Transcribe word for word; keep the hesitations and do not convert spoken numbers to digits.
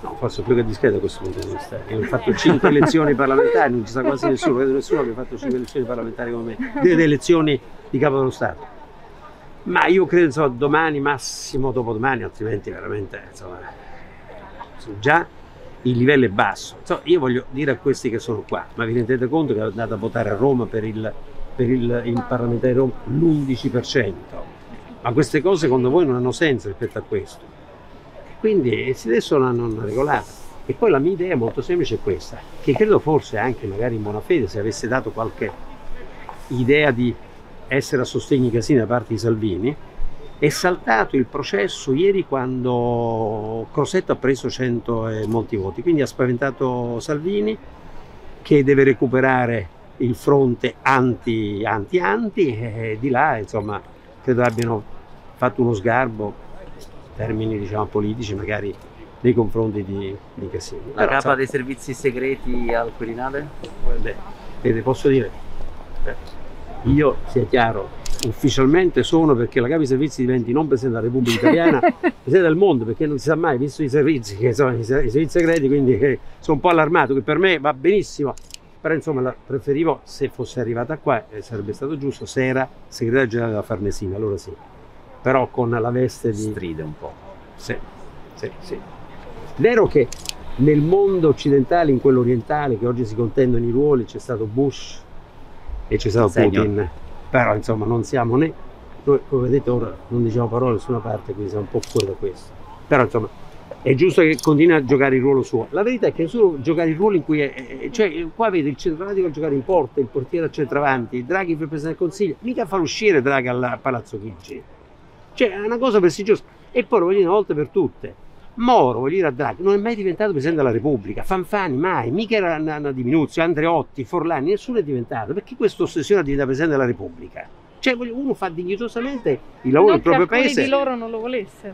No, forse più che discreto da questo punto di vista. Io ho fatto cinque elezioni parlamentari, non ci sa quasi nessuno, vedo nessuno che ha fatto cinque elezioni parlamentari come me, delle elezioni di capo dello Stato. Ma io credo, insomma, domani, massimo dopodomani, altrimenti veramente, insomma, già il livello è basso. Insomma, io voglio dire a questi che sono qua, ma vi rendete conto che andate a votare a Roma per il, per il, il parlamentare Roma l'undici per cento? Ma queste cose secondo voi non hanno senso rispetto a questo? Quindi si adesso l'hanno regolata. E poi la mia idea molto semplice è questa, che credo forse anche magari in buona fede, se avesse dato qualche idea di essere a sostegno di Casini da parte di Salvini, è saltato il processo ieri quando Crosetto ha preso cento e molti voti, quindi ha spaventato Salvini che deve recuperare il fronte anti anti anti e di là insomma credo abbiano fatto uno sgarbo in termini diciamo politici magari nei confronti di, di Casini. La Però, capa so, dei servizi segreti al Quirinale? Beh, vede, posso dire, io sia chiaro, ufficialmente sono perché la capa dei servizi diventi non Presidente della Repubblica Italiana, Presidente del mondo, perché non si sa mai, visto i servizi, che sono i servizi segreti, quindi eh, sono un po' allarmato, che per me va benissimo, però insomma la preferivo, se fosse arrivata qua, eh, sarebbe stato giusto, se era segretario generale della Farnesina, allora sì, però con la veste di... Stride un po'. Sì, sì, sì. Vero che nel mondo occidentale, in quello orientale, che oggi si contendono i ruoli, c'è stato Bush e c'è stato Segno. Putin, però insomma non siamo né, noi come vedete ora non diciamo parole da nessuna parte, quindi siamo un po' fuori da questo, però insomma è giusto che continui a giocare il ruolo suo. La verità è che nessuno giocare il ruolo in cui è, cioè qua vede il centravanti a giocare in porta, il portiere al centravanti, Draghi per Presidente del Consiglio, mica fa uscire Draghi al Palazzo Chigi, cioè è una cosa prestigiosa. E poi lo voglio dire una volta per tutte, Moro, voglio dire a Draghi, non è mai diventato Presidente della Repubblica, Fanfani mai, mica era una, una Diminuzione, Andreotti, Forlani, nessuno è diventato, perché questa ossessione a diventare Presidente della Repubblica? Cioè uno fa dignitosamente il lavoro del proprio paese. Non che alcuni di loro non lo volessero.